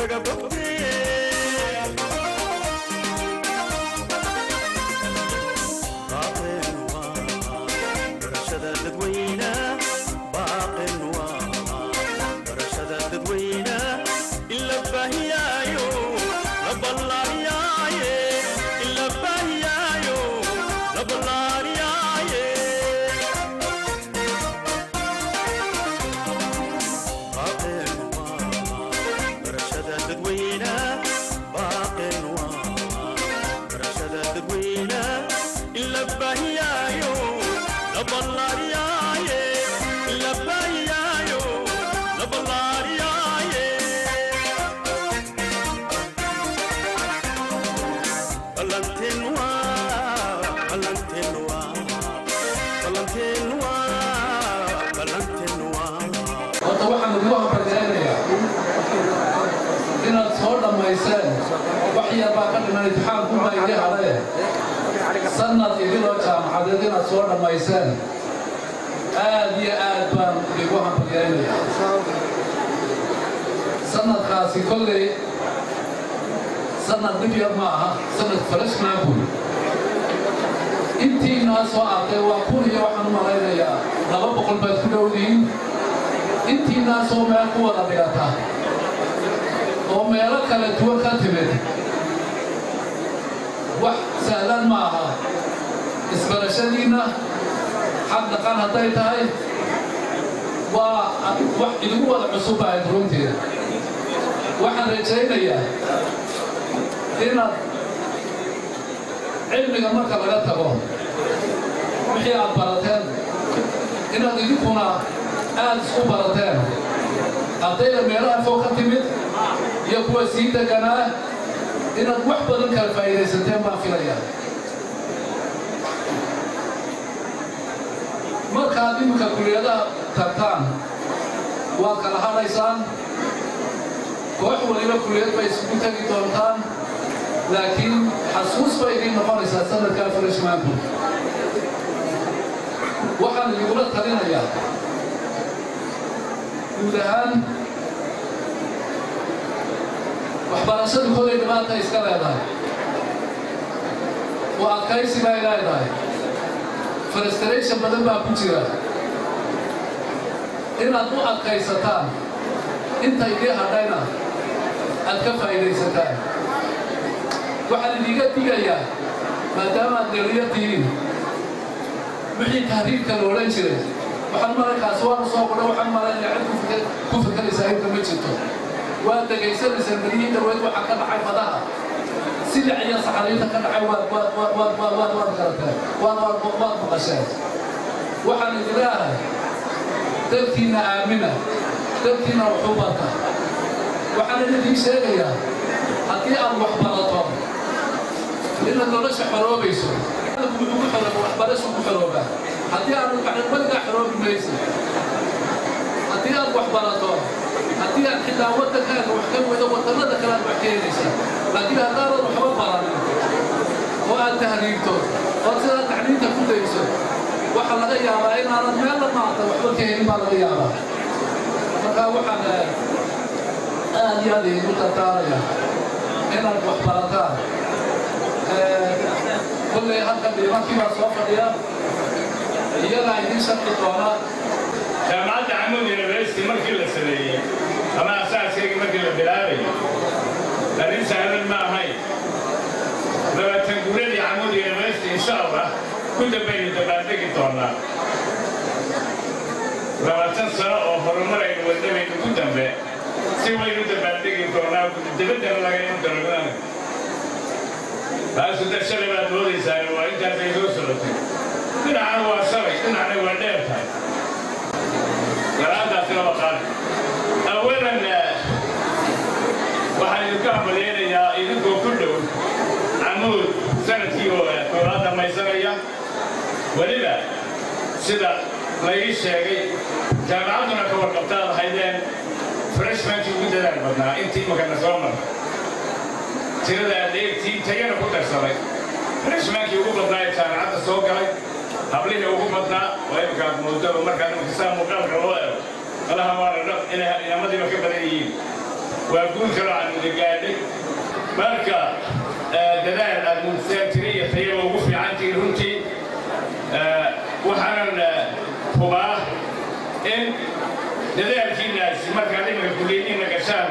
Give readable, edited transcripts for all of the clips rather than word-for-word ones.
سنة إلى جامعة صورة ميسان آدي آدبان لقوها بقياني سنة خاصي كل سنة نبيض معها سنة فرش نابل إنتي ناس وعطي وكوني وحن مرينيا نغبق البيت كدودين إنتي ناس ومعكو وربيعتها ومعلك لتوى كاتبت wax sahlan ma aha isbarashadiina xad dhaqan haday tahay waa wax idigu wada cusub ah runtii waxaan rajaynayaa inaad cilmiga marka laga tago wixii aad barateen inaad idinkuna aad isku barateen ardayda meelaha fog ka timid iyo kuwa sii deganaa inaad wax badan kala faa'iidaysateen baan filayaa markaad iminka kulliyadaha tagtaan waad kala hadhaysaan koox waliba kulliyad bay isugu tegi doontaan laakiin xasuus bay idiin noqonaysaa sanadkaa freshmanku waxaan idingula talinayaa guud ahaan waxbarashadu kolay dhibaata iska leedahay oo adkaysi bay leedahay frustration badan baa ku jira inaad u adkaysataan inta idii hadhayna aad ka faa'iidaysataan waxaan idiga digayaa maadaama aad dhalinyar tihiin wixii tahriibka la odhan jiray waxaan maraykaas waanu soo qodha waxaan maraynaya cid ku fikeraysaa inta ma jirto waa degaysanaysaa beriyiin dhaweyd waxaa ka dhacay badaha silic iyo saxariinta ka dhacay waad garateen waad maqasheen waxaan idin leeyahay dalkiina aamina dalkiina wuxuu barta waxaan idiin sheegayaa haddii aad wax barato inaad nolosha xoroobayso waxbarashu ku xorooba haddii aad weligaa xoroobi mayso haddii aad wax barato haddii aad xitaa waddankaaga wax ka weydo waddannada kale aad wax keenaysaa laakiin haddaanad waxba baranin oo aad tahriibto oo sidaad tacliinta ku dayso waxaa laga yaabaa inaanad meella maanta waxba ka helin baa laga yaabaa markaa waxaan aad iyo aad idigu tartaaraya inaad wax barataan kulley halkan dhiimankii baa soo fadhiya iyagaa idiin sharci doona jaamacadda Camud University markii la sameeyey ama asaaskeedii markii la bilaabay arrin sahlan ma ahayn labatan guuradii Camud University insha Allah ku dambeeyay dabaaldegi doonaa labatan sano oo horumar ay wadameen ku dambe si weyn u dabaaldegi doonaa dibadda laga iman doonaa baasu dashalay baad moodaysaa waa intaas ay soo socotay dhinacana waa shalay dhinacana waa dheer tahay garaadaas laba qaad awalan waxaan idinku hambaleynayaa idinkoo ku dhow Camud sanadkii koowaad dhamaysanaya weliba sida la ii sheegay jaamacadduna ka warqabtaad haydeen freshmankii ugu dadaal badnaa intii imikana soo mar tirada adeegtii tayana ku darsaday freshmankii ugu badnaa ee jaamacadda soo galay hablihii ugu badnaa waa imikaad moodo markaa nimanka saa muuqaalka loo eego malaha waa la dhab inay inamadiiba ka badan yihiin وأقول كلام عن الجانب مركا دلائل المستثمرية هي وقوفي عندي هنتي وحنا هو إن دلائل في الناس مركا عليهم الكليين نقشان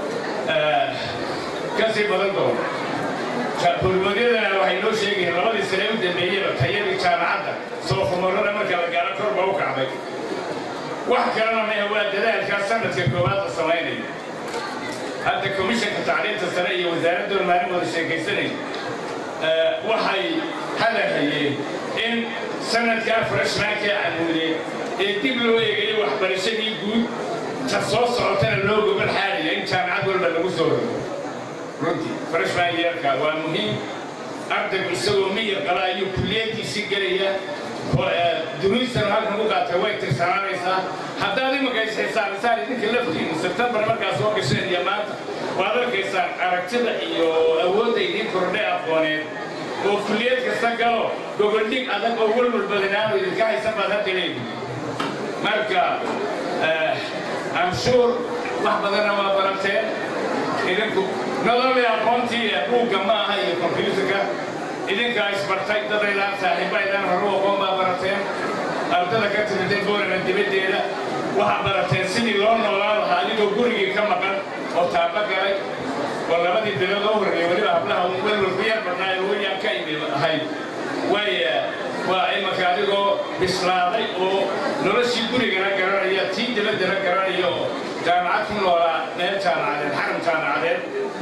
كسي بدلهم فالمدير waxay noo sheegeen labadii sano u dambeeyay tayada jaamacadda soo fumarada marka la gaaro kor baa u kacday wax kalena ma waa dadaalka sanadka koowaad la sameeyay hadda komishanka tacliinta sare iyo wasaaradda maaliyadda sheekaysanay waxay hadalhayeen in sanadka freshmanka amuudey ee dib loo eegayo waxbarashadii guud ta soo socotana loo gobol xaaliya in jaamacad walba lagu soo rogo runtii freshman yeerka waa muhiim ardaygu isagoo miyir qaba ayuu kulliyadiisii gelaya duruustan halkan u qaatay way tirsananaysaa haddaad imika isxisaabisaan idinka laftiinu sebtembar markaa soo gasheen iyo maanta waad arkaysaan aragtida iyo awoodda idiin kordhay aqooneed oo kulliyad kasta galo gogoldhig adag oo walwal badanaano idinka haysan baad hadda leedihi marka I'm sure wax badanna waa barateen idinku نظري أقومتي أبوك ما هي كمبيوتر إذا كان إسبرتاي تدريلا صاحبة إذا هروا قوم ببرتين أبدا كتب الدكتور من دبيتي لا وحبرتين سني لون ولا هذه دكتوري كم مكان أو تابع كاي ولا ما دي دلوا ولا هبلا هم ولا البيار بدنا يقول يا كاي هاي وأي مكان يقول بسرعة أو نرسي دكتوري كنا يا تين دلوا كنا يو جامعتهم ولا نهتان على الحرم تان على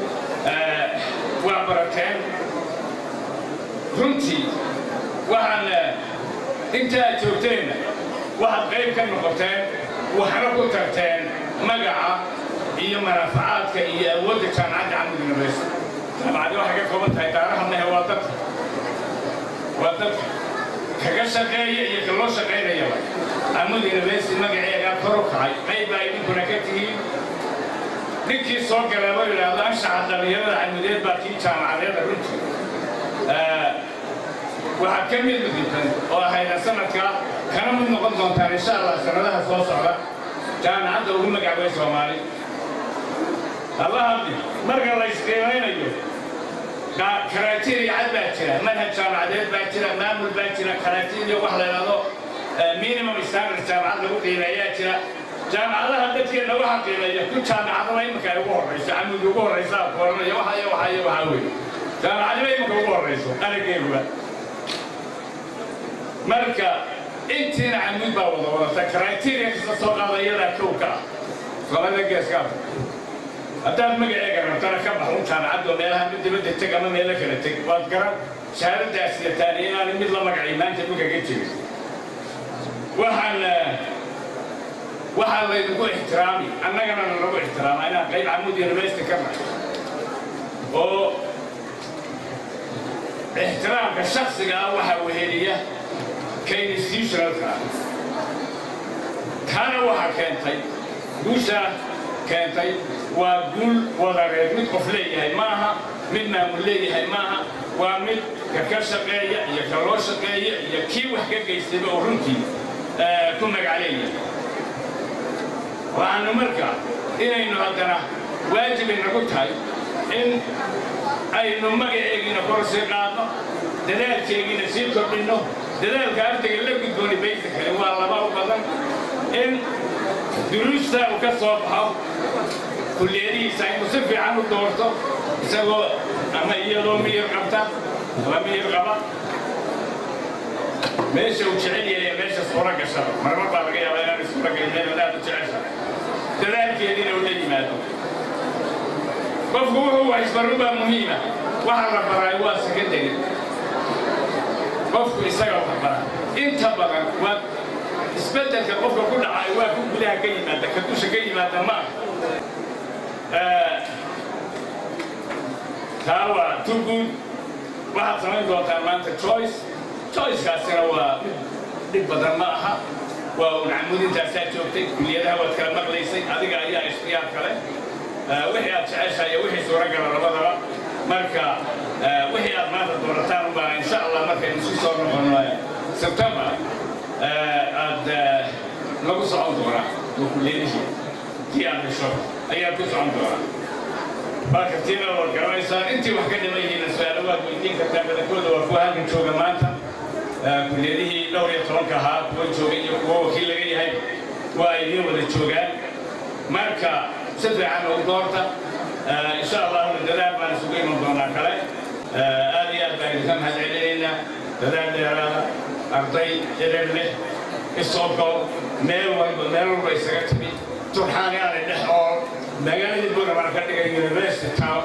وعبرتين runtii waxaan intaa joogteen waxaad qayb ka noqoteen waxaana ku tagteen magaca iyo manaafacaadka iyo awoodda jaamacadda Camud University jaamacadda waxay ka kooban tahay taariikhna waa dad kaga shaqeeya iyo ka loo shaqeynaya Camud University magaceeda kor u kacay qayb ay idinkuna ka tihiin ninkii soo galay oo yiraahdo anshaxa dhalinyarada Camudeed baa kii jaamacadeeda runtii waxaad ka mid noqotaan oo hay'adda sanadka kana mid noqon doontaan insha Allah sanadaha soo socda jaamacadda ugu magacay Soomaali Allah habdi marka la isqeynaynayo criteria baa jira manhaj jaamacadeed baa jira maamul baa jira criteria wax la yiraahdo minimum standard jaamacad lagu qiimeeyaa jira jaamacadaha dadkeena waxa qiimeeya ku jaamacadaha imika ay ugu horeyso Camud ugu horeyso qoranaya waxa weey jaamacadaha imika ugu horeyso anageeguba marka intiin Camud baa wada criteria kasta soo qaadayada kowka labada geeska haddaad magaceega rabtana ka baxo jaamacadda meelaha mid dibadda tag ama meel kale tag waad garan shahaadadaas iyo taariikhan mid la magacay maanta uga gejiyay waxaan la idinku ixtiraami annagana nagu ixtiraama inaan qayb Camud University ka nahay oo ixtiraamka shakhsiga ah waxa weheliya ka institutionalka kana waxa keentay guusha keentay waa guul wadareed mid qof leeyahay maaha mid maamul leeyahay maaha waa mid ka shaqeeya iyo ka loo shaqeeya iyo kii wax ka geystay oo runtii ku magacaleeya وأنا مركا إنه هذانا واجب إنه كتاي إن أي نمجي إجينا فرصة قاطع دلال تيجينا سيرك منه دلال كارت اللي بيجوني بيتك والله ما هو بدن إن دروسه وكسبها كل يدي ساي مصفي عنه دورته سوى أما يلوم يرقبته وما يرقبه ماشي وشعلي ماشي صورة كسر مرة بقى يا بيان صورة كذا لا تشعشها دلالك يدينا ولا ماتوا قفوا هو يسبروا مهمة وحرب براي واسكتين قفوا يسقوا براي انت بقى واسبتك قفوا كل عيوات كلها كلمات كتوش كلمات ما هوا تقول واحد سمين دوتان مانت choice كاسنا هو بدل معها ونعمود انت ساتوتك كليتها وكلام مقليسي هذيك هي اختيار كله وحي تعيشها يا وحي سوره قال ربضها marka wixii aad maanta doorataan baa insha Allah markay isu soo noqonayo September aad lagu soo doonaa kulliyadii tii aan soo ayaa ku soo doonaa باكرتين والكراميسان أنت وحكي ما يجينا سؤال وقت ويدين كتاب الكود وفوها من شو جمانتا كل هذه دوري ترونكها وشوغي وكيل لقي هاي وأيدين ودشوغان ماركا سفر عن ودورته إن شاء الله من دلاب ما نسوي من دونا كله آليات بين ثم هالعلينا دلاب دلاب أرضي جلبله الصوب ميل بيسكتني ترحاني على النحور مجال البنا مركز اليونيفرسيتي تاون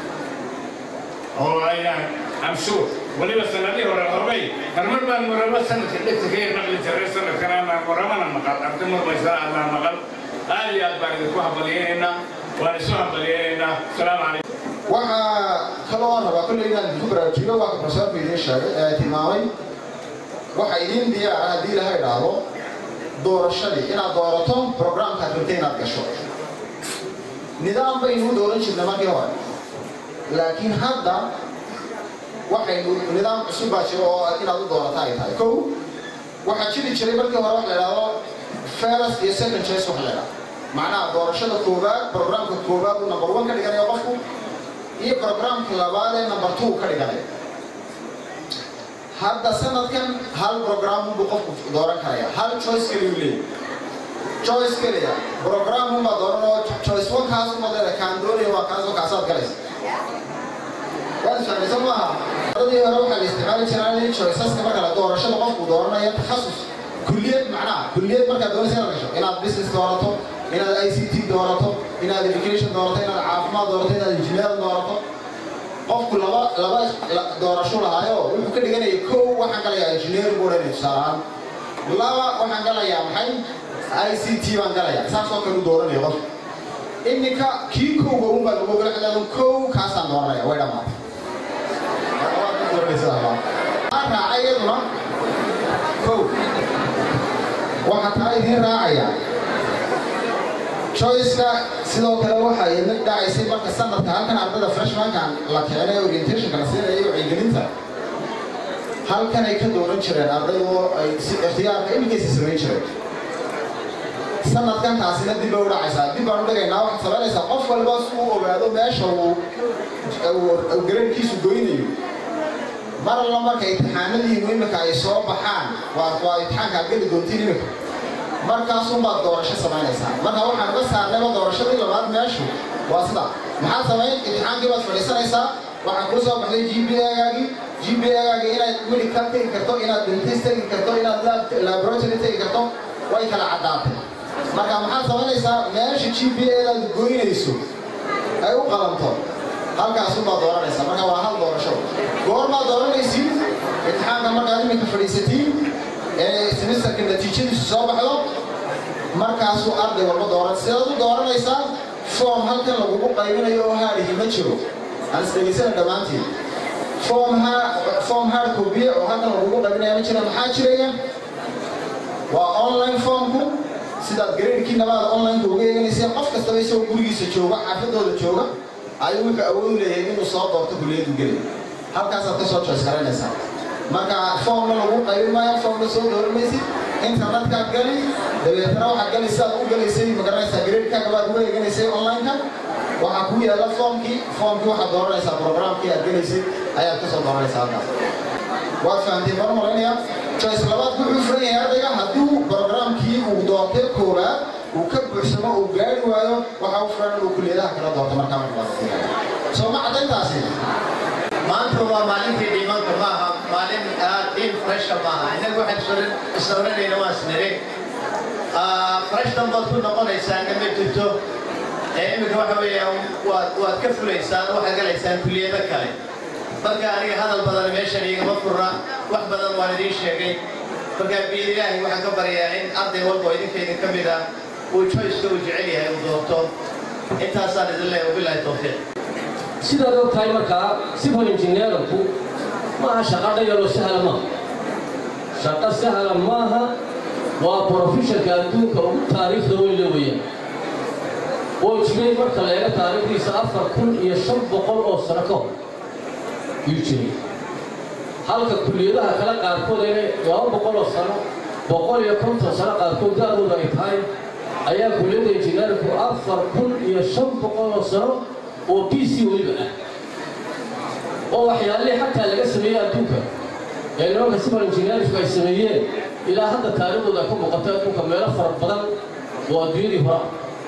هو I'm sure ولي بس نبي هو الهربي هرمر بان مربى سنة اللي تغير نقل تغير سنة كنا مربى نمقل أبتمر بيسرع على نمقل آليات بعد كوها بلينا ونسوها بلينا السلام عليكم. waxaa kaloo aan rabaa kulli inaan ku baraajiyo waa professorku idin sheegay tilmaamay waxa idin diyaar ah hadii la yiraahdo doorashadii inaad doorato programka rabtay inaad gasho nidaam baynu dooran jirnay markii hore laakiin hadda waxaynu nidaam cusub baa jiro oo inaad u doorato ay tahay kow waxa jiri jiray markii hore wax la yiraahdo first iyo second choice wax la yiraahdo macnaha doorashada koowaad programka koowaad uu number 1 ka dhiganayo qofku iyo programka labaad ee number 2 ka dhiganayo hadda sanadkan hal program uu qofku dooran karaya hal choice kaliya uu leeyahay choice kaliya program uu ma doorano choice 1 kaas uu madara kan doonaya waa kaas oo kaasaad galaysa waan sameeyay maaha hadii hore waxa la isticmaali jiray choices ka marka la doorashada qofku dooranayo takhasus kulliyad macnaha kulliyad marka doonaysa inaad gasho inaad business doorato inaad ICT doorato inaad education doorato inaad caafimaad doorato inaad engineer doorato qofku laba doorasho lahaayo wuxuu ka dhiganayaa koow waxaan galayaa engineer boorane saaran laba waxaan galayaa maxay ICT baan galayaa saas oo kale dooranayo qof innika kii koow ugu baa lagu galayaa koow kaasaan dooranaya way dhamaatay waa dooraysaa ana ayaduna koow waxa taa idin raacaya choice-ka sidoo kale waxa ay mid dhacaysay marka sanadka halkan ardada freshman-kan la keenay orientation-ka la siinayo wacyigelinta halkan ay ka dooran jireen ardaydu ay si ikhtiyaarka imikaysi samayn jireen sanadkan taasina dib u dhacaysaa dib baan u dhigaynaa waxaad samaynaysaa qof walba si uu ogaado meesha uu gareerkiisu goynayo mar alla marka imtixaanadiinu imika ay soo baxaan waa imtixaanka aad geli doontiin imika markaasuu baad doorasho samaynaysaa marka waxaan uga saarnayba doorashadii labaad meeshu waa sida maxaad samayn imtixaankii baad fadhiisanaysaa waxaan kuu soo baxday GPA-gaagii inaad medical tegi karto inaad dentist tegi karto inaad laboratory tegi karto way kala caddaatay marka maxaad samaynaysaa meesha GPA-daad goynayso ay u qalanto halkaasuu baad dooranaysaa marka waa hal doorasho goormaad dooranaysiin imtixaanka markaad iminka fadhiisatiin semesterka natiijadiisu soo baxdo markaasuu arday walba dooran sidaad u dooranaysaa form halkan lagugu qaybinayo oo haadhihi ma jiro aan isdhegaysana dhammaantiin form hard copy oo halkan lagugu qaybinaya ma jira maxaa jiraya waa online formku sidaad gareerkii nabaad online-ka uga eeganaysa qof kastaba isagoo gurigiisa jooga xaafadooda jooga ayuu wuxuu awood u leeyahay inuu soo doorto kulliyadu gelay halkaasaad ka soo choice garanaysaa marka formna lagu qaybin maayo formna soo dooranaysid internetka gali dabeetana waxaad galaysaa u galaysay magaranaysaa gareerkaaga baad uga eeganaysay online-ka waxaa ku yaala formkii waxaad dooranaysaa programkii aad galaysay ayaad ka soo dooranaysaa halkaas waad fahamtay baan malaynayaa choice labaad wuxuu furan yahay ardayga haddii programkii uu doortay koowaad uu ka buuxsamo uu gaari waayo waxa uu furan inuu kulliyadaha kala doorto markaa soo ma caddayntaasi maanta waa maalintii dhimanka maaha maalin in fresha maaha innagu waxaan isdooranayna waa isnire freshtan baad ku noqonaysaan ma jirto iminka waxa weeyaan waad ka fulaysaan waxaad galaysaan kulliyado kale marka aniga hadal badan meeshan igama furna wax badan waan idiin sheegay marka biid ilaahay waxaan ka baryaa in arday walba idinka ka mid ah uu choice-ka uu jecel yahay uu doorto intaasaan idin leeyahay wabilaahi tawfiiq sidaad og tahay markaa civil engineerku maaha shaqo dhayaloo sahla maaha shaqo sahla maaha waa professionka adduunka ugu taariikhda weyn la weeyaan oo jiray marka la eego taariikhdiisa 4500 oo sano ka hor yuu jiray halka kulliyadaha kale qaarkood inay 200 oo sano 150 sano qaarkood da'dooda ay tahay ayaa kulliyadda injineerku 4500 oo sano PC weliba oo waxyaalaha xataa laga sameeyay adduunka ee looga civil engineering ay sameeyeen ilaa hadda taariikhdooda ku muuqata adduunka meelo fara badan oo adduunyadii hore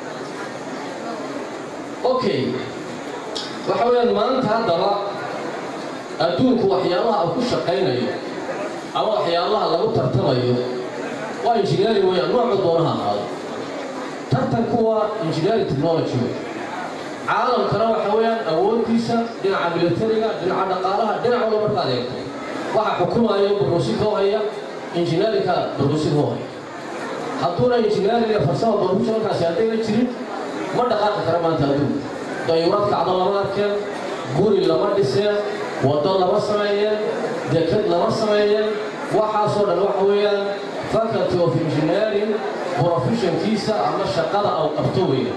okay waxa weeyaan maanta haddaba adduunku waxyaalaha uu ku shaqeynayo ama waxyaalaha lagu tartamayo waa engineering weeyaan nooc doonaha ahaado tartanku waa engineering technology caalamkana waxa weeyaan awooddiisa dhinaca militariga dhinaca dhaqaalaha dhinaca walba marka adeegto waxa xukumayo barnaamijka haya engineering-ka barnaamijka haya hadduuna engineering iyo farsamo barnaamijkaasi hadayna jirin ma dhaqaaqi kara maanta adduunka dayuurad kacdo lama arkeen guri lama dhiseen waddo lama sameeyeen dekad lama sameeyeen waxaasoo dhan waxa weeyaan faculty of engineering professionkiisa ama shaqada uu qabto weeyaan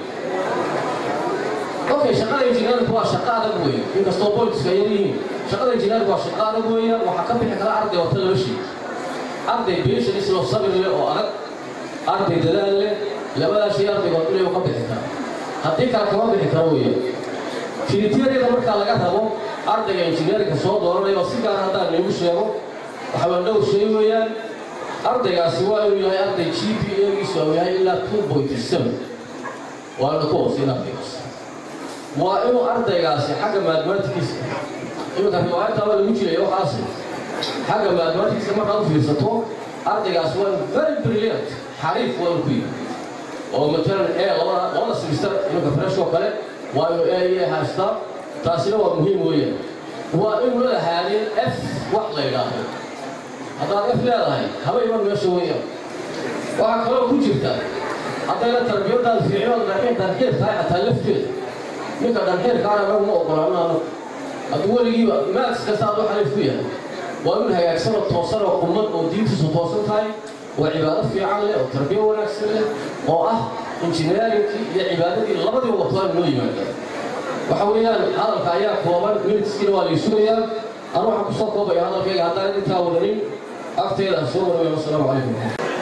okay shaqada engineering waa shaqa adag weeyaan inkastoo booliska yariin shaqada engineering waa shaqa adag weeyaan waxa ka bixi kara arday wata laba shay arday beesha isla sabir leh oo adag arday dadaal leh labada shay ardayga uu ka bixi kara haddii kala kama bixi karo weeyaan kriteeriyada marka laga rabo ardayga engineering soo dooranayo si gaar ah haddaan lagu sheego waxa waa dhowr shay weeyaan ardaygaasi waa inuu yahay arday GPA-giisu uu yahay ilaa 2.7 waa la koosina waa inuu ardaygaasi xagga mathematics imika riwaayadda lagu jiray waxaas xagga mathematics marka uu fiirsato ardaygaasi waa very brilliant xariif waa ku oo مثلا laba semester imika fresh oo kale waa inuu AA haysta taasina waa muhiim weeyaan waa inuu leeyahay F wax la yiraahdo haddaan F leedahay habayba meesha weeyaan waxa kaloo ku jirta haddayna tarbiyada fiicnaan darxeer tahay hataa lafteeda ninka darxeer kaana ma ogolaanaa hadduu weligiiba max kasta aad waxa ku yahay waa inuu hagaagsan oo toosan oo qumad oo diintiisu toosan tahay وعبادة في عالية وتربية ونكسلة وأه إنجنيرينج هي عبادة لبدي وطوال نويمة وحويان هذا الكايا كومن من تسكين واليسويا أروح أقصد كوبا هذا الكايا هذا اللي تاولني أكتر الصور والسلام عليكم.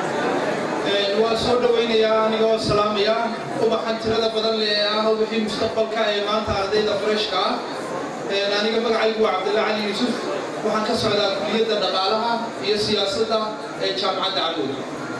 وصور وين يا نيو السلام يا وبحنت هذا بدل يا هو في مستقبل كائنات هذه الفريش كا أنا قبل عيب عبد الله علي يوسف waxaan ka socdaa kulliyadda dhaqaalaha iyo siyaasadda ee jaamacadda Caluud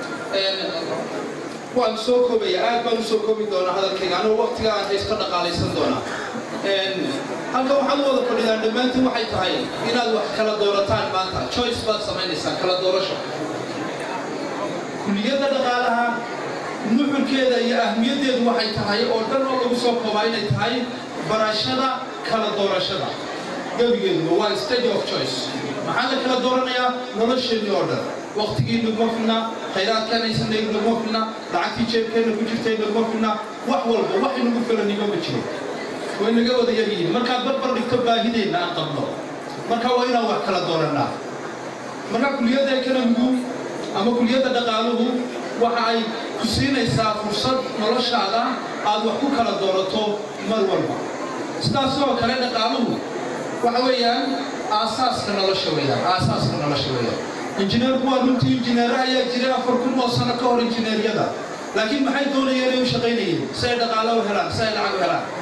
waan soo koobaya aad baan u soo koobi doonaa hadalkayga anoo waqtiga aan haysto dhaqaalaysan doonaa halka waxaan wada fadhidaa dhammaantiin waxay tahay inaad wax kala doorataan maanta choice baad samaynaysaa kala doorasho kulliyadda dhaqaalaha nuxurkeeda iyo ahmiyaddeedu waxay tahay oo dhan oo lagu soo koobaa inay tahay barashada kala doorashada gabigeedu waa stage of choice maxaa la kala dooranayaa nolosheedii oo dhan waqtigii nagu filna khayraadkan aysan nagu filna lacagtii jeebkeena ku jirtay nagu filna wax walba wax nagu filan ma jiro way naga wada yaryihiin marka barbar dhigto baahideena aan qabno marka waa inaan wax kala dooranaa marka kulliyadda economigu ama kulliyadda dhaqaaluhu waxa ay ku siinaysaa fursad noloshaada aad wax ku kala doorato mar walba sidaas oo kale dhaqaaluhu waxa weeyaan aasaaska nolosha weeyaan injineerku waa runtii injineer ayaa jiray 4,000 oo sano ka hor injineeriyada laakiin maxay doonayeen inay u shaqeynayeen si ay dhaqaale u helaan si ay lacag u helaan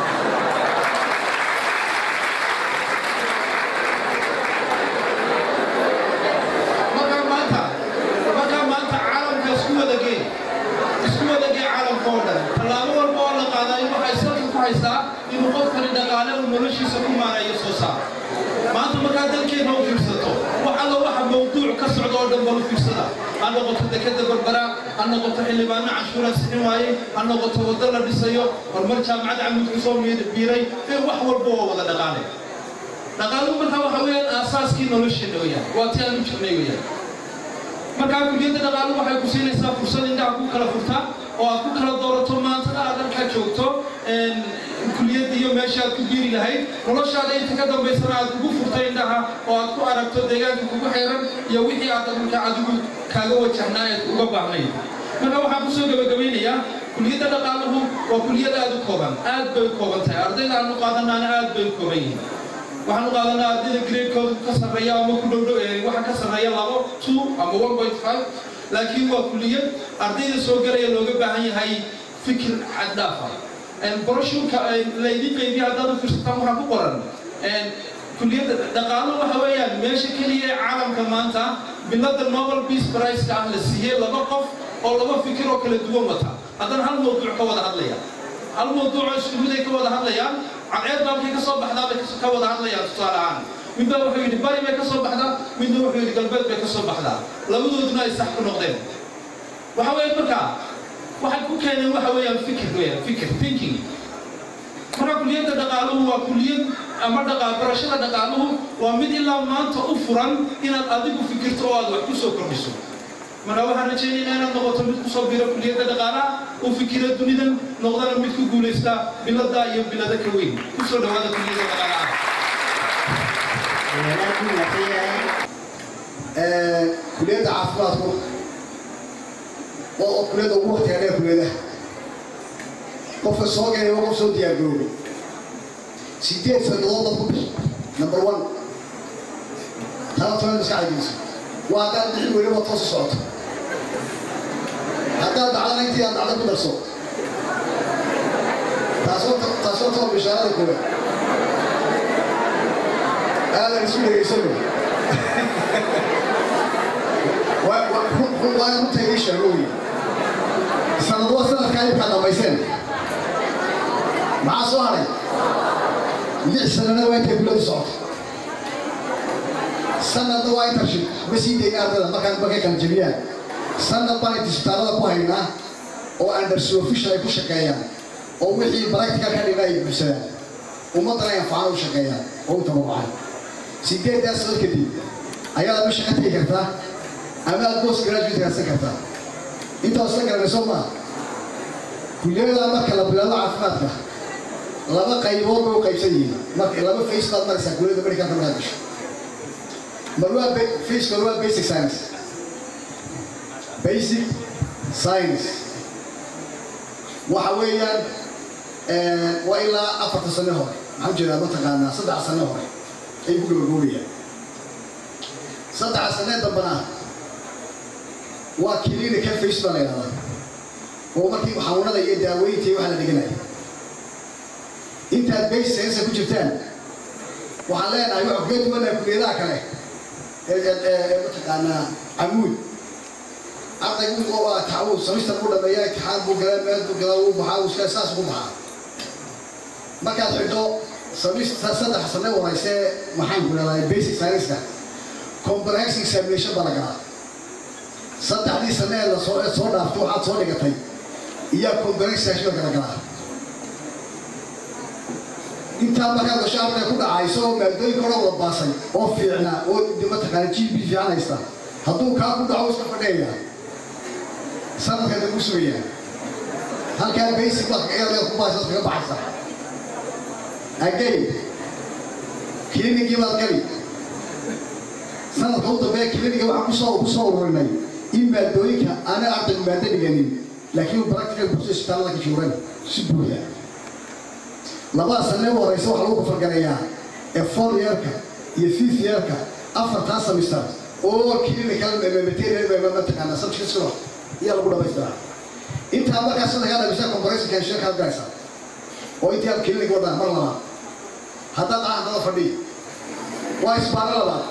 marka maanta caalamka isku wadagee caalamka oo dhan tallaabo walba oo la qaaday waxay salka ku haysaa inuu qofkani dhaqaale uu noloshiisa ku maareeyo soo saar maanta markaa dalkeena u fiirsato waxa waxa mawduuc ka socda oo dhan bal fiirsada aan noqoto dekada barbara aan noqoto xildhibaano cashuura siin waaye aan noqoto waddo la dhisayo horumar jaamacad Caluud ku soo biiray ee wax walba oo wada dhaqaaluhu markaa waxa weeyaan aasaaskii nolosheena weeyaan waa tii aan u jirnay weeyaan markaa kulliyadda dhaqaaluhu waxay ku siinaysaa fursad intaa ku kala furtaa oo aad ku kala doorato maanta aad halka joogto kulliyadda iyo meesha aad ku biiri lahayd noloshaada inta ka dambaysana aad ugu furtay indhaha oo aad ku aragto deegaanka kugu xeeran iyo wixii aad marka adigu kaaga wajahnaa ee uga baahnayd marka waxaan ku soo gabagabeynayaa kulliyadda dhaqaaluhu waa kulliyad aad u kooban aad bay u kooban tahay ardayda aanu qaadanaana aad bay u kooban yihiin waxaanu qaadanaa ardayda grade-kooda ka sarreeya ama ku dhow waxa ka sarreeya 2 ama 1.5 laakiin waa kulliyad ardayda soo galaya looga baahan yahay fikir xad dhaaf ah بروشوك ليدي قيبي هذا في ستام وحكو قرن كلية دقالة وحويا ماشي كلية عالم كمان تا بلاد النوبل بيس برايس كأهل السيئة لما قف أو لما فكروا كل دوم متى هذا هالموضوع كوضع هذليا هالموضوع اسمه كوضع هذليا عقيد بابك كصوب حدا كوضع هذليا تصارعان من ده وحيد باري ما كصوب حدا من ده وحيد قلبت ما كصوب حدا لو دودنا يسحق نقدين وحويا بكا واحد كان وحويا فكر thinking مرة كلية دقالة وكلية أما دقالة برشلة دقالة ومن إلا ما أنت أفران إن الأدب فكرت أواد وكسو كرمسو مرة واحد نجيني أنا نقطة متكسو بيرا كلية دقالة وفكرة دنيا نقدر متكو جولستا بلاد يوم بلاد كوين كسو دواد كلية دقالة كلية عفوات وكلية وقت يعني كلية قف السوق يعني وقف سود يجرو سيدي في الوضع كله نمبر 1 ثلاثة ناس قاعدين وهذا اللي يقول لي بتصل صوت هذا دعنا انتي على كل صوت تصوت بشارة كله هذا رسول يسوي وأنا متهيش روي سنة سنة كان يبقى نبيسين مع صهري لسه أنا وين تقول صوت سنة دواي ترشيد بس يدي هذا ما كان جميع سنة باني تستعرض بوهينا أو أندرسو فيش لا يكون شكايا أو وحي براكتيكا كان يلاقي بسلام وما ترى ينفعوا شكايا أو تبعه سيدي ده سؤال كذي أيها مش حتى كذا أنا البوست جراجويت هسه كذا أنت أصلا كذا سوما كلنا ما كلا بلا عفناتنا لما قيمون وقيسين ما لما فيس قد مرسى كلنا بريكا كمرادش مروا فيس مروا basic science وحويا وإلا أفرط سنة هون حجنا متقانا 7 سنة هون أي بقولوا صدع سنة دبنا وكلين كيف يسمع لنا ومركي محاولة يداويتي وحنا دقنا أنت بيس سينس كوجتان وحلينا يعقد ولا كل ذاك له متقانا عمود أعطي يقول تعود سمستر كله بياك حاب وكلام وكلام ومحاوس كأساس ومحا ما كان عنده سمستر صدع سنة ورئيسه محاول ولا بيسك ساينس كان comprehensive examination بلغنا صدق هذه السنة اللي صورنا فتوحات صورة قطعي إياه comprehensive examination بلغنا إنت ما كان الشعب يكون عايزه مبدأ يكون رباصي أو فينا أو دمتك على جي بي في عنا يستا هذو كانوا دعوة كفنية سنة كذا مسوية هل كان بيسك لك إيه اللي يكون باسس في بحثه أجي كلينيكي والكلي سنة قلت بيك كلينيكي وعكسوا ورني إما دويك أنا أعطي المادة بجنين لكن براكتيكال بروسيس تاعنا كشورين سبويا لما سنة ورئيسه حلوك فرقانيا الفور يركا يفيف يركا أفر تاسا مستر أو كلينيكال مبتين مبتكانا سبشي سوا يلا بودا بيسترا أنت أما كاسنا هذا بيسا كومبريس كان شركة جايسا أو أنت الكلينيك ودا مرة هذا طعم هذا فردي وايس بارلا بعد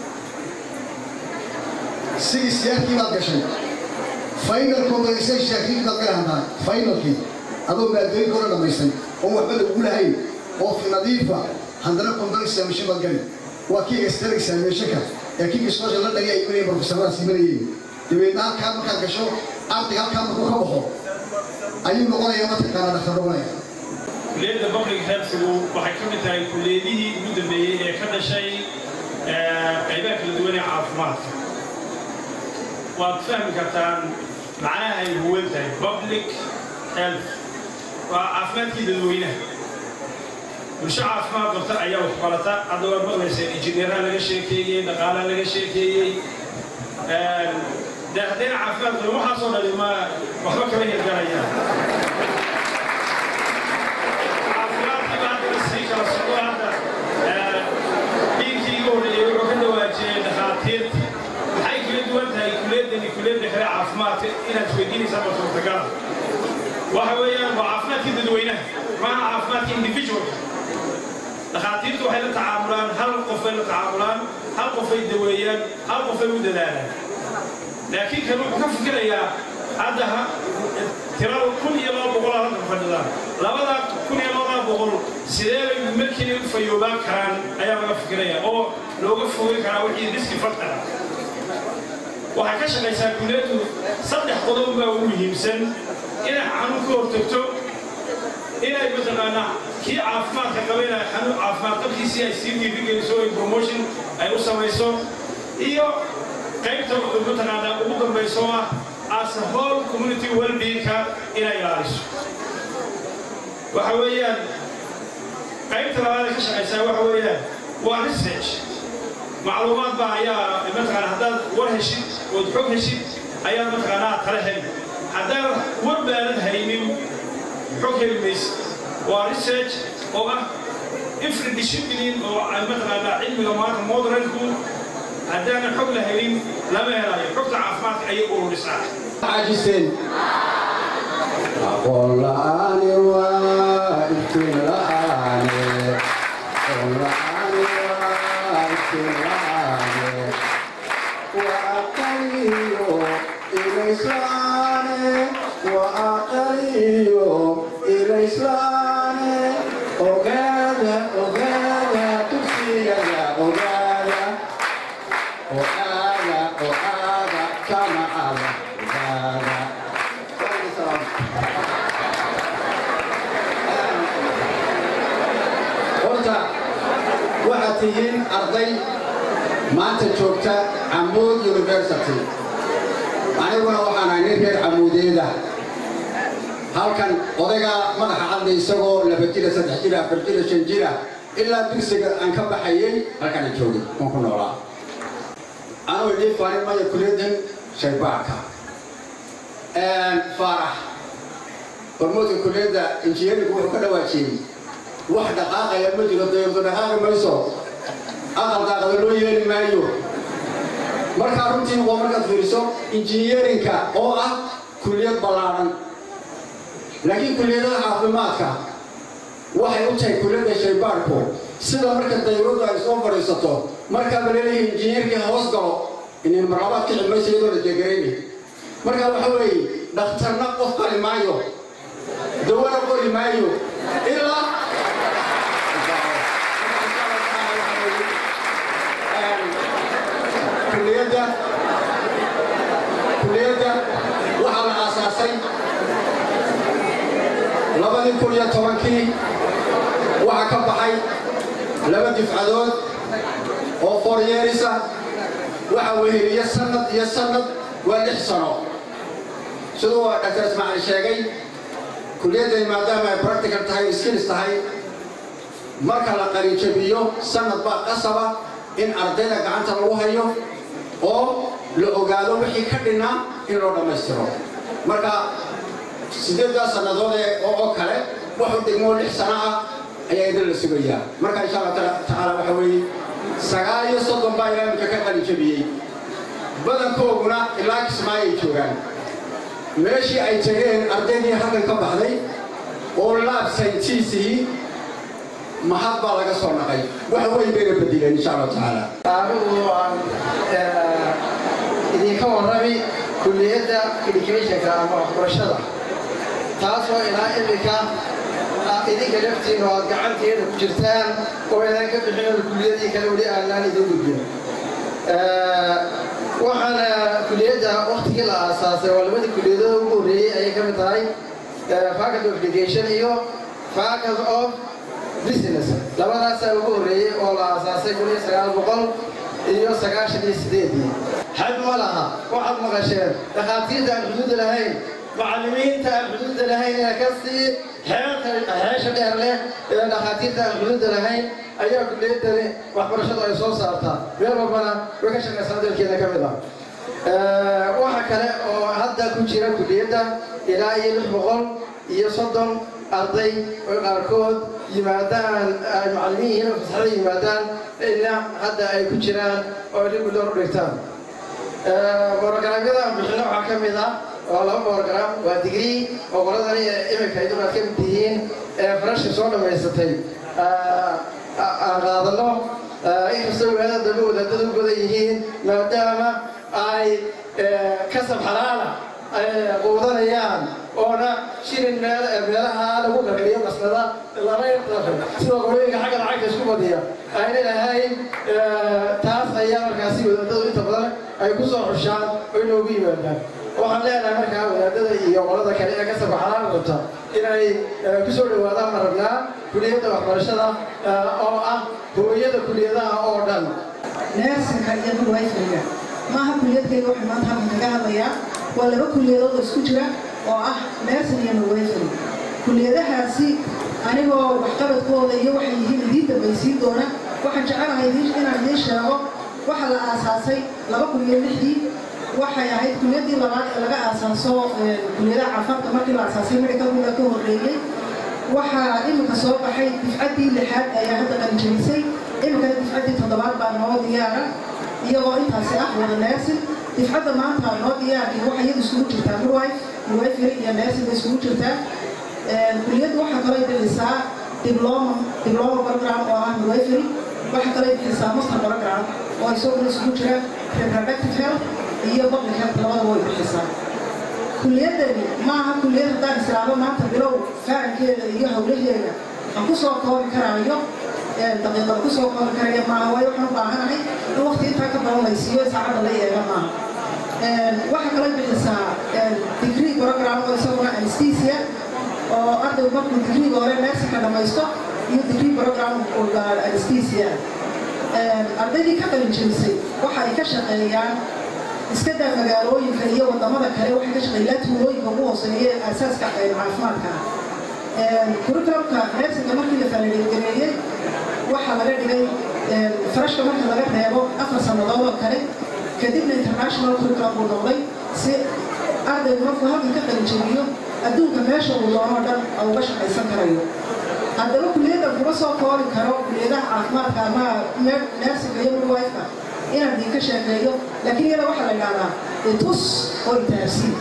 سياسي ما كشيء فاينل كونفرسيشن شكلي ما كان هذا فاينل كي هذا ما أدري كورونا ما يصير هو بدأ يقول هاي هو في نظيفة عندنا كونفرسيشن مش بقولي وكي يسترك سامي شكل يكيد يسوى جل لقي يبني بروفيسور سيمري يبني نام كام كشوا أرتي كام كوكبه أيوة نقول يا متى كان دخلوا كلية public health وحكمت هاي كلية مدبي كذا شيء قيبك لدول عافمات وفهم كتان معناها هي هو public health وعافمات كده دوينه مش عافمات دكتور أيوة وحبلتا أدوار بغلس إنجنيرها لقى شيء نقالة لقى شيء ده هدين عافمات لو ما حصل لما وحبك بين الجرايات كلية عافمات إلى توديني سبب التجارة وحويا وعافمات كده دوينه ما عافمات individual دخاتيرته waxay la tacaamulaan hal qof ay la tacaamulaan hal qof ay daweeyaan hal qof ay u dadaalaan laakiin kan wuxuu ka fikirayaa hadda tirada 1200 fadhida labada 1200 sidee bay markii u fayoobaan karaan ayaa laga fikirayaa oo looga fogeyn karaa wixii riski faktor waxa ka shaqeysaa kuleedu saddex qodob baa ugu muhiimsan inay xanuun ka hortagto inay mataqaanaa kii caafimaadka qabayna xanuun caafimaad qabkiisii ay sii dhiirigeliso in promotion ay u samayso iyo qaybta mataqaanaa ugu dambayso ah as a whole community well-being-ka inay ilaaliso waxa weeyaan qaybta labaad ka shaqeysaa waxa weeyaan waa research macluumaad baa ayaa mataqaanaa haddaad war heshid ood xog heshid ayaa mataqaanaa tala heli haddaan war baanan haynin xog heli maysa waa research oo ah every discipline oo ay mataqaanaa cilmiga maanta modernku haddaanan xog la helin lama helayo xogta caafimaadka ayay ururisaa عاجزين أقول لأني وإنتم لأني أقول لأني وإنتم لأني وأقلي إليساني وأقلي إليساني أغادا أغادا تفسير يا أغادا أغادا أغادا كما أغادا waxaad tihiin arday maanta joogta Camuud University aniguna waxaan ahay nin reer Camuudeeda halkan odayga madaxa cadday isagoo 2 jira 3 jira 4 jira 5 jira ilaa dugsiga aan ka baxayay halkan joogay ku noolaa أنا ودي فارم ما يكلدن شيباكا فرح فرموت الكلية إنجيل يقول كذا واشين واحد دقائق يا مجد الضيوف دقائق ما يصير أقل دقائق لو يلي ما يو مركز روتين ومركز فيرسو إنجيليرينك أو كلية بلارن لكن كلية عافماتك waxay u tahay kullada shaybaarku sida marka dayruudu ay soo fariisato marka baleeyahay injineerka hoos galo inay marxalad ka cilmiyeeyo la jeegareeyay marka waxa weey dhakhtarna qof qali maayo dawada qali maayo ila kullada waxa la aasaasay 2010 waxa ka baxay 2 difcadood oo 4 years ah waxa weeyay sanad waa 6 sano sidoo Dr. Ismail sheegay kulliyada maadaama ay practical tahay skills tahay marka la qalin jabiyo sanad baa qasaba in ardayda gacanta lagu hayo oo la ogaado wixii ka dhinaa in loo dhameystiro marka 8 sanadood oo kale wuxuu dhigmo 6 sano ah ayaa idin la sugayaa marka insha Allah taala waxa weey 9 baa ilaa ka qalin jabiyay badankooduna ilaa Kismaayo joogan meeshii ay tageen ardaydii halkan ka baxday oo laab saytiisi محبة لك صنعي وحوي بين البديل إن شاء الله تعالى. إذا كان ربي كلية إديكيشن كلام ورشدة تاسو إلى إذا إذا كلفتي وقعدتي جرتان وإذا كنت في الكلية دي كانوا لي أعلان يدوبين. وأنا كلية وقت كلا أساسا ولا بدي كلية وقولي أي كم تاي فاكد أوف إديكيشن إيوه فاكد أوف business labadaas ay ugu horeeyay oo la aasaasay 1998 had malaha waxaad maqasheen dhaqaatiirta aan xuduud lahayn macallimiinta aan xuduud lahayn ee ka sii heesha dheer leh ee dhaqaatiirta aan xuduud lahayn ayaa kulliyadani waxbarashada ay soo saartaa meel walbana way ka shaqeysaa dalkeena ka mid ah waxa kale oo hadda ku jira kulliyadda ilaa 630 arday oo qaarkood yimaadaan macallimiin oo fasaxada yimaadaan ilaa hadda ay ku jiraan oo regular dhigtaan barnaamijyada bixinta waxa kamid ah oo 2 program waa degree oo qoladani imika ay dumarka ka mid yihiin fresh soo dhameysatay qaadano inkastoo wadaadada wadaadadu badan yihiin maadaama ay kasab xalaala ay quudanayaan oona shirin meelaha lagu qarqariyo maslada lana yaqaan sidoo qorooyinka xagga lacagta isku badiya ayna lahayn taas ayaa markaasi wadaadadu inta badan ay ku soo xushaan oo inoogu yimaadaan waxaan leenahay markaa wadaadada iyo qolada kale ee kasab xalaal wata inay ku soo dhawaadaan marabnaa kuliyadda waxbarashada oo ah hooyada kuliyadaha oo dhan neersinka iyo midwiferyga maaha kuliyadkayga waxay maanta halkan kaga hadlayaa waa 2 kuliyadood oo isku jira oo ah nursing iyo midwifery kuliyadahaasi anigoo waxqabadkooda iyo waxay yihiin idiin dambaysiin doona waxaan jecelahay inaan idiin sheego waxa la aasaasay 2006 waxay ahayd kuliyadii labaad ee laga aasaaso kuliyadaha caafimaadka markii la aasaasay medicalka ka horreeyay waxaa imika soo baxay difcaddii 6aad ayaa hadda qalinjabisay imikana difcaddii 7aad baa noo diyaara iyagoo intaasi ah wada nursing difcadda maanta noo diyaarkii waxay iyadu isugu jirtaa midwifery iyo nursing isugu jirtaa kuliyaddu waxaa kaloo bixisaa diploma program oo ah midwifery waxaa kaloo bixisaa master program oo isaguna isugu jira reproductive health iyo public health labadaba way bixisaa kuliyadani maaha kuliyad haddaan islaamo maanta bilow fahamkeeda iyo hawlaheeda aan ku soo koobi karaayo daqiiqad ku soo koobi karaya maaha waayo waxaan u baahanahay in waqti intaa ka badan laysiiyo saacadda la eega maaha waxaa kaloo bixisaa degree program oo isaguna anesthesia oo ardaygu markuu degreega hore nursingka dhamaysto iyo degree program oo anesthesia ardaydii ka qalinjabisay waxa ay ka shaqeeyaan iska daa magaalooyinka iyo wadamada kale waxay ka shaqeeyaan tuulooyinka ugu hooseeya asaaska caafimaadka curriculumka nursingka markii la falanqeeyay waxa laga dhigay farashka marka laga reebo 4 sanadood oo kale kadibna international curriculum uu noqday si ardaygu markuu halkan ka qalinjabiyo adduunka meesha uu doono dhan uga shaqaysan karayo haddaba kuliyadda kuma soo koobi karo kuliyadaha caafimaadka ama nursingka iyo midwiferka inaan idinka sheekeeyo laakiin iyada waxaa la yidhahdaa tus oo itaabsiin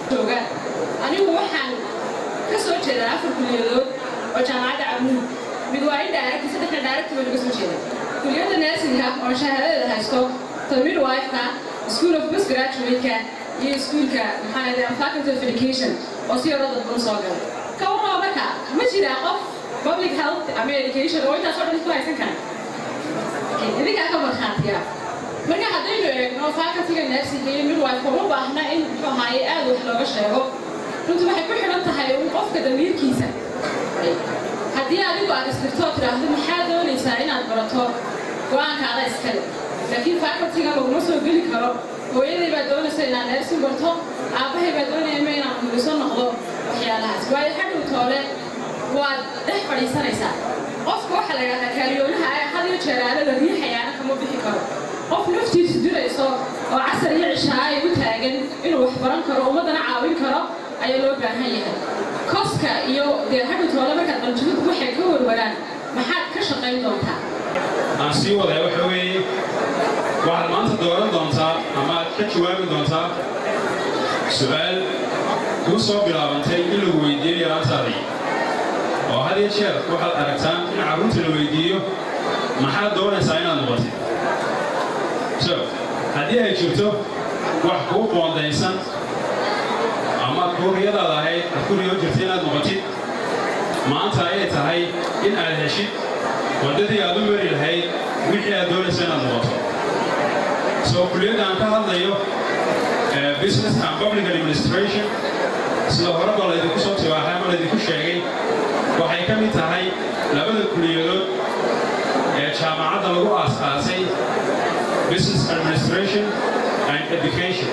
anigu waxaan ka soo jeedaa 4 kuliyadood oo jaamacadda camuud mid waa indirect saddexna direct baan uga soo jeedaa kuliyadda nursingka oo shahaadada haysto midwiferka school of postgraduate-ka iyo iskuulka maxaa la yidhahdaa faculty of education oo si yaro dad badan soo galay ka warrama marka ma jiraa qof public health ama education oo intaas oo dhan isku haysan kara idinkaa ka markhaatiya marka haddaynu eegno facultyga nursingka iyo midwife uma baahna in muxuu ahaaye aad wax looga sheego runtii waxay ku xidhan tahay un qofka damiirkiisa haddii adigu aad istirtoo tidhaahdo maxaa doonaysaa inaad barato go-aankaada iskale laakiin facultyga laguma soo geli karo hooyaday baa doonaysa inaad nursing barto aabbahay baa doonaya ma inaan muliso noqdo waxyaalahaas waayo hadhow toole waad dhex fadhiisanaysaa qofka waxaa la yidhahdaa kaariyoonaha ee had iyo jeer aala la riixayaana kama bixi karo qof naftiisu dirayso oo casar iyo cishaa ay u taagan inuu wax baran karo ummaddana caawin karo ayaa loo baahan yahay koska iyo dee hadhow toole markaad qalinjabintu waxay ka warwaraan maxaad ka shaqayn doontaa aan sii waday waxa weeye waxaad maanta dooran doontaa ama aad ka jawaabi doontaa su'aal kuu soo bilaabantay in lagu weydiiyo yaraantaadii oo had iyo jeer waxaad aragtaan in carruurta la weydiiyo maxaad doonaysaa inaad noqotid so haddii ay jirto wax kuu qoondaysan ama kuu riyadaad ahayd aad ku riyo jirta inaad noqotid maanta ayay tahay in aad heshid waddadii aad u mari lahayd wixii aad doonaysa inaad noqoto soo kuliyadda aan ka hadlayo business and public administration sida horeba laydinku soo tibaaxay ama laydinku sheegay waxay ka mid tahay labada kuliyadood ee jaamacadda lagu aasaasay business administration and education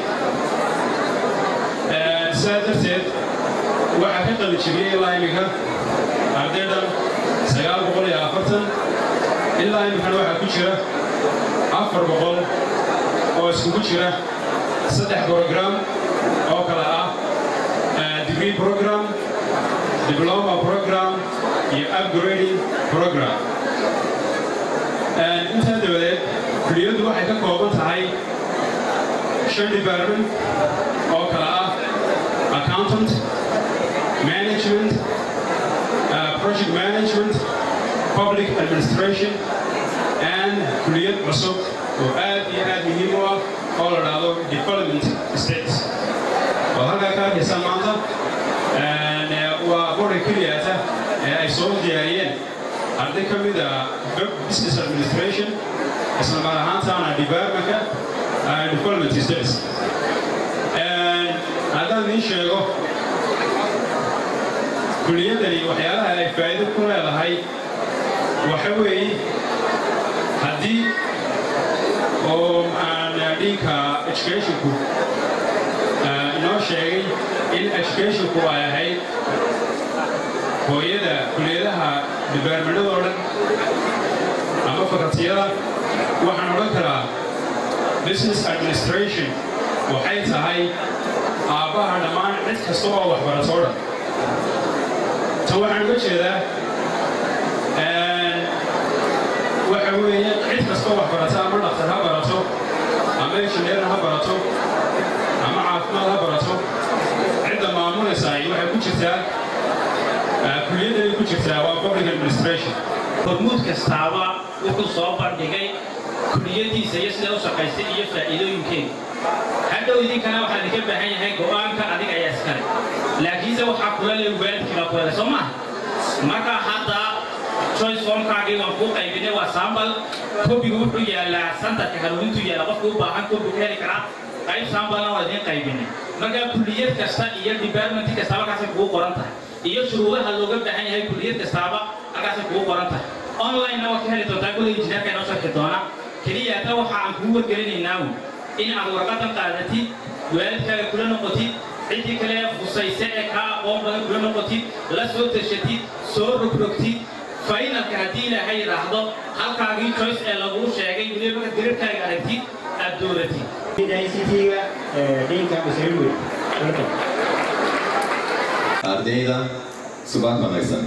sidaa darteed waxaa ka qalijibiyey ilaa iminka ardaydan 940 ilaa iminkana waxaa ku jira 400 oo iskugu jira 3 program oo kala ah degree program diploma program iyo upgrading program intaa dabadeed kuliyaddu waxay ka kooban tahay 5 department oo kala ah accountant, management, project management, public administration, and kulliyad cusub oo aad iyo aad muhiim u ah oo la dhahdo development states. oo halkaa ka arkaysa maanta waa boorka keliyata ee ay soo diyaariyeen arday ka mid ah business administration isla mar ahaantaana departmentka development states. haddaan idiin sheego kulliyadani waxyaalaha ay faa'iido ku leedahay waxa weeye haddii oo aan dhinka educationku inoo sheegay in educationku ay ahayd hooyada kulliyadaha departmentadoo dhan ama fakultiyada waxaan odhan karaa business administration waxay tahay aabbaha dhammaan cid kasta oo waxbaratoo dhan. tan waxaan uga jeedaa waxa weeye cid kastoo wax barata ama dhaqtar ha barato ama injineer ha barato ama caafimaad ha barato cidda maamulaysaa waxay ku jirtaa kulliyadday ku jirtaa waa public administration. hormuud kastaaba wuxuu soo bandhigay kulliyadiisa iyo sida u shaqaystay iyo faa'iidooyinkeeda. hadhow idinkana waxaa idinka baahan yahay go'aanka adiga ayaa iskale laakiinse waxaa kula leey waalidkiibaa kulale soo maha. marka hadda choice formkaagii waan kuu qaybinay waa sambal kobigu wuxuu yaalaa santarka hanuunintu yaala qofka u baahan kobi ka heli karaa qayb sambalna waa idiin qaybinay. marka kulliyad kasta iyo department kastaaba halkaasay kugu qoran tahay iyo shuruudaha looga baahan yahay kulliyad kastaaba halkaasay kugu qoran tahay. online-na waa ka heli doontaa kulliga injineerka inoo sharxi doona keliya ta waxa aan kugu wargelinaynaa in aad warqadan qaadatid waalidkaaga kula noqotid ciddii kale khusaysa ee kaa aqoon badan kula noqotid la soo tashatid soo rogrogtid finalka haddii ilaahay yidhaahdo halkaagii choice ee laguu sheegay weliba marka dirirkaaga aragtid aad dooratid. ICT-ga dhinka mas'uul ardayda subax wanaagsan.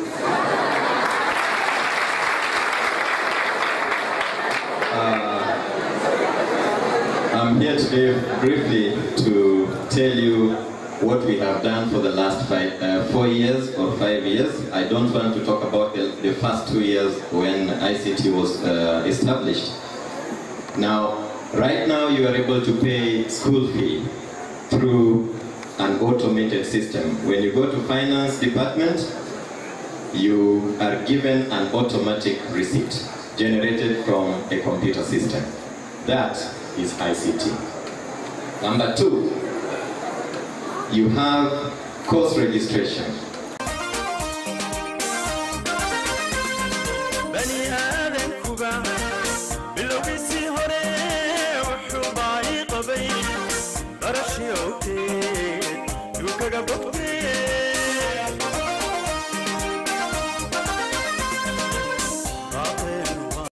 I'm here today briefly to tell you what we have done for the last 4 years or 5 years. I don't want to talk about the first 2 years when ICT was established. Now, right now you are able to pay school fee through an automated system. When you go to finance department, you are given an automatic receipt generated from a computer system. That is ICT. Number 2, you have course registration. برشي عوتي يوكا بطري